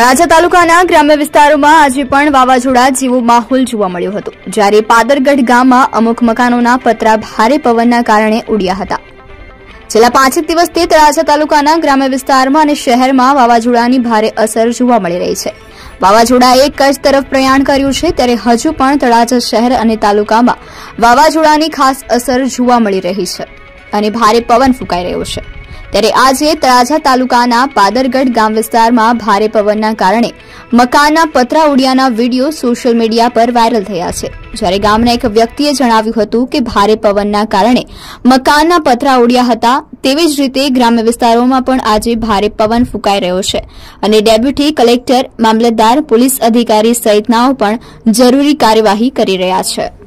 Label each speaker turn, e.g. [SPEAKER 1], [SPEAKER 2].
[SPEAKER 1] તળાજા તાલુકાના ગ્રામ્ય વિસ્તારોમાં આજે પણ વાવાઝોડા જેવો માહોલ જોવા મળ્યો હતો, જ્યારે પાદરગઢ ગામમાં અમુક મકાનોના પતરા ભારે પવનના કારણે ઉડ્યા હતા। છેલ્લા 5 દિવસથી તળાજા તાલુકાના ગ્રામ્ય વિસ્તારમાં અને શહેરમાં વાવાઝોડાની ભારે અસર જોવા મળી રહી છે। વાવાઝોડાએ કચ્છ તરફ પ્રયાણ કર્યું છે, ત્યારે હજુ પણ તળાજા શહેર અને તાલુકામાં વાવાઝોડાની ખાસ અસર જોવા મળી રહી છે અને ભારે પવન ફૂંકાઈ રહ્યો છે। ત્યારે આજે તળાજા તાલુકાના પાદરગઢ ગામ વિસ્તારમાં ભારે પવનના કારણે મકાનના પતરા ઉડ્યાના વિડીયો સોશિયલ મીડિયા પર વાયરલ થયા છે, જ્યારે ગામના એક વ્યક્તિએ જણાવ્યું હતું કે ભારે પવનના કારણે મકાનના પતરા ઉડ્યા હતા। તેવી જ રીતે ગ્રામ્ય વિસ્તારોમાં પણ આજે ભારે પવન ફૂંકાઈ રહ્યો છે અને ડેપ્યુટી કલેક્ટર, મામલતદાર, પોલીસ અધિકારી સહિતનાઓ પણ જરૂરી કાર્યવાહી કરી રહ્યા છે।